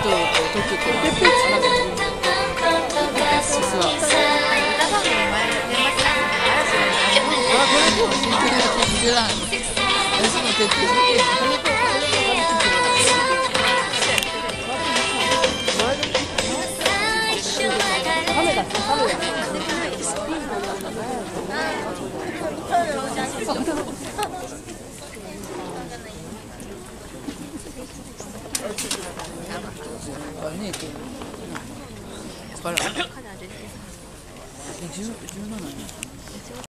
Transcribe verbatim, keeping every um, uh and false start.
と特許とは実はあ、これも真剣な聞いてないの。その徹底してカメラカメラあれね、から、十七。